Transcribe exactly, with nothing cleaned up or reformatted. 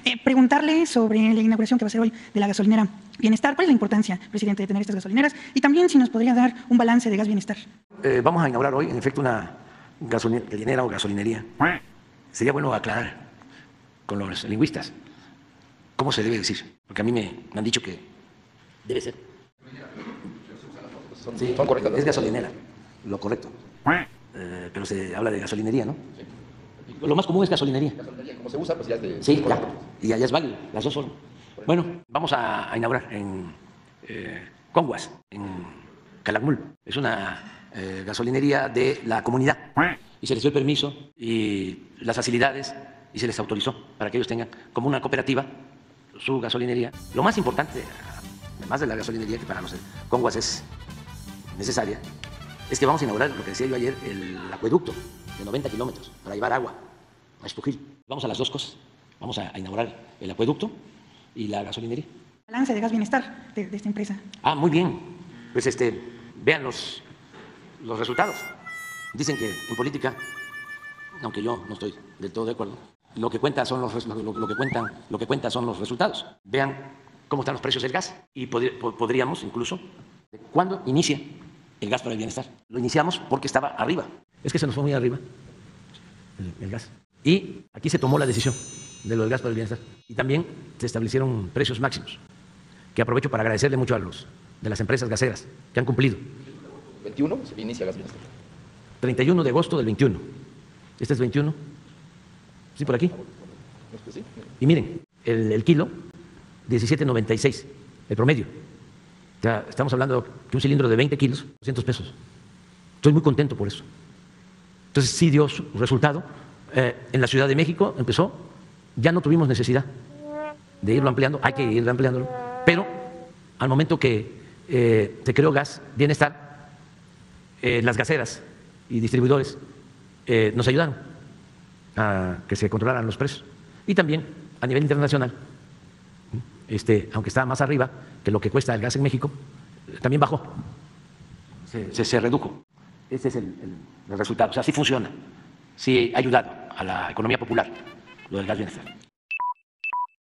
Eh, preguntarle sobre la inauguración que va a ser hoy de la gasolinera Bienestar. ¿Cuál es la importancia, presidente, de tener estas gasolineras? Y también si nos podría dar un balance de Gas Bienestar. Eh, vamos a inaugurar hoy, en efecto, una gasolinera o gasolinería. Sería bueno aclarar con los lingüistas cómo se debe decir, porque a mí me, me han dicho que debe ser. Sí, son correctas. Es gasolinera, lo correcto. Eh, pero se habla de gasolinería, ¿no? Sí. Lo más común es gasolinería. Gasolinería, como se usa, pues ya es de... Sí, ya. Y allá es válido, las dos son. Bueno, vamos a, a inaugurar en eh, Conguas, en Calakmul. Es una eh, gasolinería de la comunidad. Y se les dio el permiso y las facilidades y se les autorizó para que ellos tengan como una cooperativa su gasolinería. Lo más importante, además de la gasolinería, que para los Conguas es necesaria, es que vamos a inaugurar, lo que decía yo ayer, el acueducto de noventa kilómetros para llevar agua a Espujil. Vamos a las dos cosas. Vamos a, a inaugurar el acueducto y la gasolinería. Balance de Gas Bienestar de, de esta empresa. Ah, muy bien. Pues este, vean los, los resultados. Dicen que en política, aunque yo no estoy del todo de acuerdo, lo que cuenta son los, lo, lo que cuentan, lo que cuenta son los resultados. Vean cómo están los precios del gas y pod podríamos incluso, ¿cuándo inicia el gas para el bienestar? Lo iniciamos porque estaba arriba. Es que se nos fue muy arriba el, el gas. Y aquí se tomó la decisión de lo del gas para el bienestar. Y también se establecieron precios máximos, que aprovecho para agradecerle mucho a los de las empresas gaseras que han cumplido. veintiuno se inicia gas bienestar. treinta y uno de agosto del veintiuno. Este es veintiuno. Sí, por aquí. Y miren, el, el kilo, diecisiete noventa y seis, el promedio. Ya estamos hablando que un cilindro de veinte kilos, doscientos pesos. Estoy muy contento por eso. Entonces sí dio su resultado. Eh, en la Ciudad de México empezó, ya no tuvimos necesidad de irlo ampliando, hay que ir ampliándolo, pero al momento que eh, se creó Gas Bienestar, eh, las gaseras y distribuidores eh, nos ayudaron a que se controlaran los precios. Y también a nivel internacional, este, aunque estaba más arriba que lo que cuesta el gas en México, también bajó, se, se, se redujo. Ese es el, el, el resultado. O sea, sí funciona, sí ha ayudado a la economía popular lo del gas bienestar.